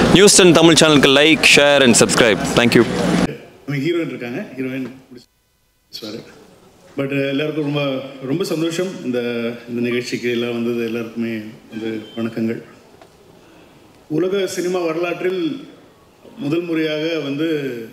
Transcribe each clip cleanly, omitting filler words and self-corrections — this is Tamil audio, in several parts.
நியூஸ் 10 தமிழ் சேனலுக்கு like, share and subscribe. Thank you. Heroine இருக்காங்க, ஹீரோயின் சாரி. பட் எல்லாருக்கும் ரொம்ப ரொம்ப சந்தோஷம். இந்த நிகழ்ச்சிக்கு எல்லாம் வந்தது எல்லாருக்குமே வந்து வணக்கங்கள். உலக சினிமா வரலாற்றில் முதல் முறையாக வந்து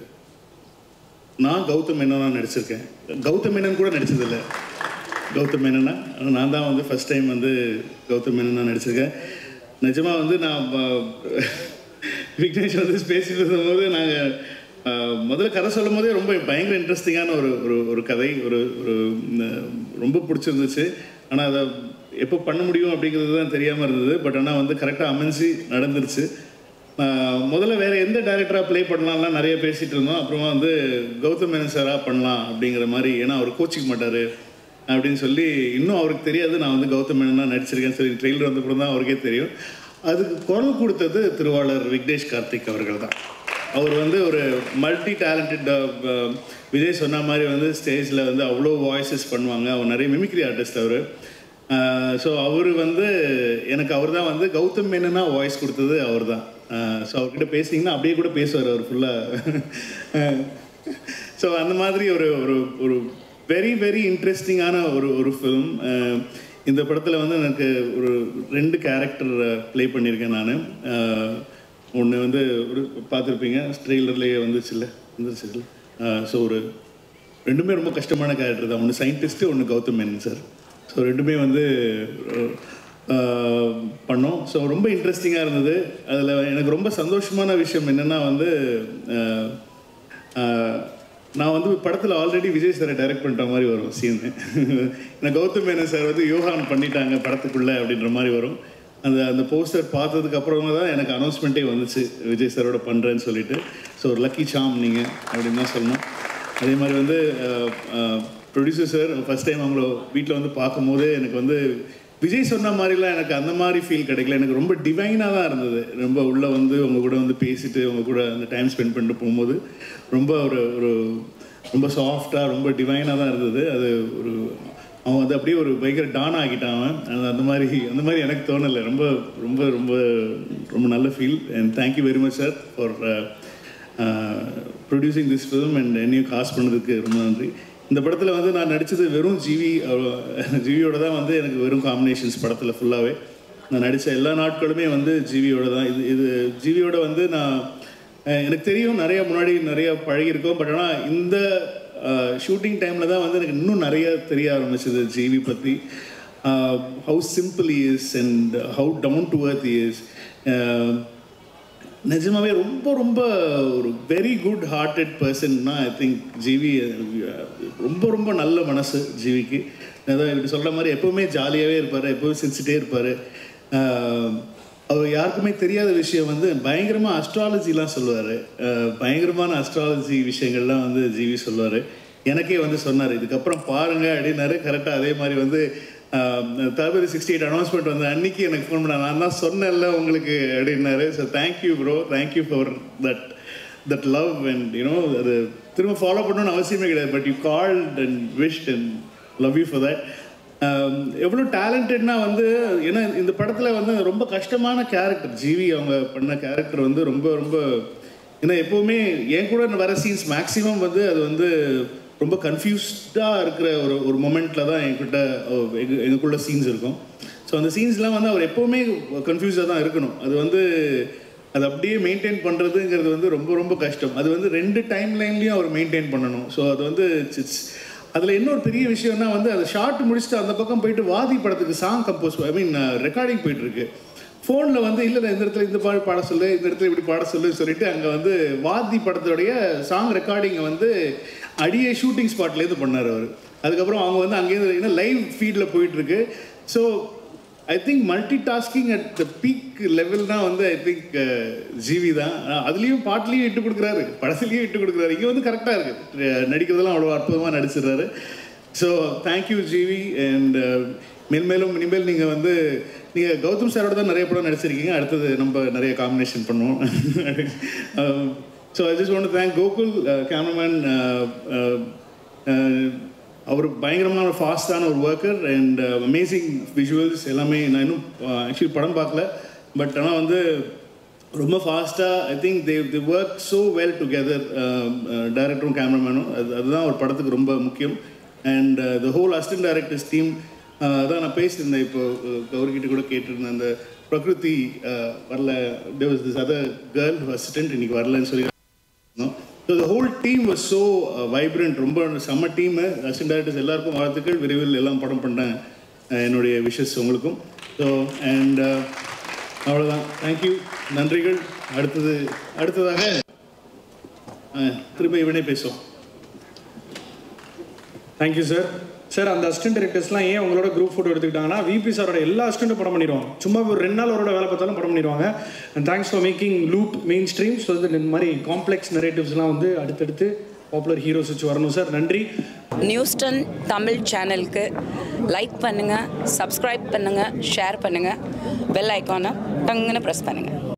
நான் கௌதம் மேனனா நடிச்சிருக்கேன். கௌதம் மேனன் கூட நடித்ததில்லை. கௌதம் மேனனா நான் தான் வந்து ஃபஸ்ட் டைம் வந்து கௌதம் மேனனா நடிச்சிருக்கேன். நிஜமாக வந்து நான் விக்னேஷ் வந்து பேசிட்டு இருக்கும்போது நாங்கள் முதல்ல கதை சொல்லும் போதே ரொம்ப பயங்கர இன்ட்ரெஸ்டிங்கான ஒரு கதை, ஒரு ரொம்ப பிடிச்சிருந்துச்சு. ஆனால் அதை எப்போ பண்ண முடியும் அப்படிங்கிறது தான் தெரியாமல் இருந்தது. பட் ஆனால் வந்து கரெக்டாக அமைஞ்சு நடந்துருச்சு. முதல்ல வேறு எந்த டைரக்டராக ப்ளே பண்ணலாம்லாம் நிறைய பேசிகிட்டு இருந்தோம். அப்புறமா வந்து கௌதம் மேனன் சாராக பண்ணலாம் அப்படிங்கிற மாதிரி, ஏன்னா அவர் கோச்சிக்க மாட்டார் அப்படின்னு சொல்லி, இன்னும் அவருக்கு தெரியாது நான் வந்து கௌதம் மேனனாக நடிச்சிருக்கேன்னு சொல்லி ட்ரெயிலர் வந்து கூட தான் அவருக்கே தெரியும். அதுக்கு குரல் கொடுத்தது திருவாளர் விக்னேஷ் கார்த்திக் அவர்கள் தான். அவர் வந்து ஒரு மல்டி டேலண்டட், விஜய் சொன்ன மாதிரி வந்து ஸ்டேஜில் வந்து அவ்வளோ வாய்ஸஸ் பண்ணுவாங்க. அவர் நிறைய மிமிக்ரி ஆர்டிஸ்ட் அவர். ஸோ அவர் வந்து எனக்கு அவர் தான் வந்து கௌதம் மேனனா வாய்ஸ் கொடுத்தது அவர் தான். ஸோ அவர்கிட்ட பேசிங்கன்னா அப்படியே கூட பேசுவார் அவர் ஃபுல்லாக. ஸோ அந்த மாதிரி ஒரு ஒரு வெரி வெரி இன்ட்ரெஸ்டிங்கான ஒரு ஃபிலிம். இந்த படத்தில் வந்து எனக்கு ஒரு 2 கேரக்டர் ப்ளே பண்ணியிருக்கேன் நான். ஒன்று வந்து ஒரு பார்த்துருப்பீங்க, ட்ரெய்லர்லேயே வந்துருச்சுல்ல. ஸோ ஒரு 2மே ரொம்ப கஷ்டமான கேரக்டர் தான். ஒன்று சயின்டிஸ்ட்டு, ஒன்று கௌதம் மேனன் சார். ஸோ 2மே வந்து பண்ணோம். ஸோ ரொம்ப இன்ட்ரெஸ்டிங்காக இருந்தது. அதில் எனக்கு ரொம்ப சந்தோஷமான விஷயம் என்னென்னா வந்து நான் வந்து படத்தில் ஆல்ரெடி விஜய் சாரை டைரக்ட் பண்ணுற மாதிரி வரும் சீனு. ஏன்னா கௌதம் மேனன் சார் வந்து யோகான் பண்ணிட்டாங்க படத்துக்குள்ளே அப்படின்ற மாதிரி வரும். அந்த போஸ்டர் பார்த்ததுக்கு அப்புறமா தான் எனக்கு அனௌன்ஸ்மெண்ட்டே வந்துச்சு, விஜய் சாரோட பண்ணுறேன்னு சொல்லிட்டு. ஸோ ஒரு லக்கி சாம் நீங்கள் அப்படின்னு தான் சொல்லணும். அதே மாதிரி வந்து ப்ரொடியூசர் சார் ஃபஸ்ட் டைம் அவங்கள வீட்டில் வந்து பார்க்கும்போதே எனக்கு வந்து விஜய் சொன்ன மாதிரிலாம் எனக்கு அந்த மாதிரி ஃபீல் கிடைக்கல. எனக்கு ரொம்ப டிவைனாக தான் இருந்தது. ரொம்ப உள்ளே வந்து உங்கள் கூட வந்து பேசிட்டு உங்கள் கூட அந்த டைம் ஸ்பெண்ட் பண்ணிட்டு போகும்போது ரொம்ப ஒரு ரொம்ப சாஃப்டாக ரொம்ப டிவைனாக தான் இருந்தது. அது அவன் வந்து அப்படியே ஒரு பயங்கர டான் ஆகிட்டான். அந்த மாதிரி எனக்கு தோணலை. ரொம்ப ரொம்ப ரொம்ப ரொம்ப நல்ல feel. And thank you very much sir for producing this film and என்னையும் காஸ்ட் பண்ணதுக்கு ரொம்ப நன்றி. இந்த படத்தில் வந்து நான் நடித்தது வெறும் ஜிவியோட தான் வந்து எனக்கு வெறும் காம்பினேஷன்ஸ் படத்தில் ஃபுல்லாகவே. நான் நடித்த எல்லா நாட்களுமே வந்து ஜிவியோட தான். இது ஜிவியோட வந்து நான் எனக்கு தெரியும் நிறையா முன்னாடி நிறையா பழகியிருக்கோம். பட் ஆனால் இந்த ஷூட்டிங் டைமில் தான் வந்து எனக்கு இன்னும் நிறைய தெரிய ஆரம்பிச்சது ஜிவி பற்றி. How simple is and how down to earth is. நிஜமாவே ரொம்ப ரொம்ப ஒரு வெரி குட் ஹார்ட்டட் பர்சன்னா ஐ திங்க் ஜிவி. ரொம்ப ரொம்ப நல்ல மனசு ஜிவிக்கு. அதான் இப்படி சொல்கிற மாதிரி எப்போவுமே ஜாலியாகவே இருப்பார், எப்போவும் சிரிச்சுட்டே இருப்பார். அவர் யாருக்குமே தெரியாத விஷயம் வந்து பயங்கரமாக அஸ்ட்ராலஜிலாம் சொல்லுவார். பயங்கரமான அஸ்ட்ராலஜி விஷயங்கள்லாம் வந்து ஜிவி சொல்லுவார். எனக்கே வந்து சொன்னார், இதுக்கப்புறம் பாருங்கள் அப்படின்னாரு. கரெக்டாக அதே மாதிரி வந்து தளபதி 68 அனௌன்ஸ்மெண்ட் வந்து அன்றைக்கி எனக்கு ஃபோன் பண்ண, நான் தான் சொன்னேன்ல உங்களுக்கு அப்படின்னாரு. So thank you bro, thank you for that love and you know. அது திரும்ப ஃபாலோ பண்ணணும்னு அவசியமே கிடையாது. But you called and wish and love you for that. எவ்வளோ டேலண்டட்னா வந்து, ஏன்னா இந்த படத்தில் வந்து ரொம்ப கஷ்டமான கேரக்டர் ஜிவி அவங்க பண்ண கேரக்டர் வந்து ரொம்ப ரொம்ப, ஏன்னா எப்போவுமே என் கூட வர சீன்ஸ் மேக்ஸிமம் வந்து அது வந்து ரொம்ப கன்ஃபியூஸ்டாக இருக்கிற ஒரு மொமெண்ட்டில் தான் எங்களுக்குள்ள சீன்ஸ் இருக்கும். ஸோ அந்த சீன்ஸ்லாம் வந்து அவர் எப்போவுமே கன்ஃபியூஸாக தான் இருக்கணும். அது வந்து அது அப்படியே மெயின்டைன் பண்ணுறதுங்கிறது வந்து ரொம்ப ரொம்ப கஷ்டம். அது வந்து 2 டைம் லைன்லேயும் அவர் மெயின்டைன் பண்ணணும். ஸோ அது வந்து அதில் இன்னொரு பெரிய விஷயம்னா வந்து அதை ஷார்ட் முடிச்சுட்டு அந்த பக்கம் போயிட்டு வாதி படத்துக்கு சாங் கம்போஸ் ரெக்கார்டிங் போயிட்டுருக்கு. ஃபோனில் வந்து இல்லை இந்த இடத்துல இந்த பாட சொல்லு, இந்த இடத்துல இப்படி பாட சொல்லுன்னு சொல்லிட்டு அங்கே வந்து வாதி படத்துடைய சாங் ரெக்கார்டிங்கை வந்து அடியே ஷூட்டிங் ஸ்பாட்லேருந்து பண்ணார் அவர். அதுக்கப்புறம் அவங்க வந்து அங்கேருந்து லைவ் ஃபீல்டில் போயிட்டுருக்கு. So I think multi tasking at the peak லெவல்னால் வந்து ஐ திங்க் ஜிவி தான். அதுலேயும் பாட்டுலேயும் இட்டு கொடுக்குறாரு, படத்துலேயும் இட்டு கொடுக்குறாரு. இங்கே வந்து கரெக்டாக இருக்குது, நடிக்கிறதெல்லாம் அவ்வளோ அற்புதமாக நடிச்சிடுறாரு. So thank you GV. அண்ட் இனிமேல் நீங்கள் வந்து நீங்கள் கௌதம் சாரோட தான் நிறைய படம் நடிச்சிருக்கீங்க. அடுத்தது நம்ம நிறைய காம்பினேஷன் பண்ணுவோம். So I just want to thank Gokul cameraman. அவர் பயங்கரமான ஃபாஸ்டான ஒரு ஒர்க்கர் அண்ட் அமேசிங் விஷுவல்ஸ் எல்லாமே. நான் இன்னும் ஆக்சுவலி படம் பார்க்கல, பட் ஆனால் வந்து ரொம்ப ஃபாஸ்ட்டாக I think they work so well together, டைரக்டரும் கேமராமேனும். அதுதான் ஒரு படத்துக்கு ரொம்ப முக்கியம். And the whole assistant directors team, அதான் நான் பேசியிருந்தேன் இப்போ கௌரிக்கிட்ட கூட கேட்டிருந்தேன். அந்த பிரகிருதி வரல, there was this other girl assistant இன்னைக்கு வரலன்னு சொல்லி. So the whole team was so vibrant, ரொம்ப செம்ம டீமு. அசிஸ்டன்ட் டைரக்டர்ஸ் எல்லாருக்கும் வாழ்த்துக்கள். விரைவில் எல்லாம் படம் பண்ணேன். என்னுடைய விஷஸ் உங்களுக்கும். ஸோ அண்ட் அவ்வளோதான். தேங்க்யூ, நன்றிகள். அடுத்ததாக திரும்ப இவனே பேசுவோம். Thank you sir. சார், அந்த அசிஸ்டன்ட் டைரக்டர்ஸ்லாம் ஏன் உங்களோட குரூப் ஃபோட்டோ எடுத்துக்கிட்டாங்கன்னா, விபி சாரோட எல்லா அசிஸ்டண்ட்டும் படம் பண்ணிடுவாங்க. சும்மா ஒரு 2 நாள் அவரோட வேலை பார்த்தாலும் படம் பண்ணிடுவாங்க. And thanks for making loop mainstream. So இந்த மாதிரி காம்ப்ளெக்ஸ் நரேட்டிவ்ஸ்லாம் வந்து அடுத்தடுத்து பாப்புலர் ஹீரோஸ் வச்சு வரணும் சார். நன்றி. நியூஸ்டன் தமிழ் சேனலுக்கு லைக் பண்ணுங்கள், சப்ஸ்கிரைப் பண்ணுங்கள், ஷேர் பண்ணுங்கள், பெல் ஐக்கானை டங்குன்னு ப்ரெஸ் பண்ணுங்கள்.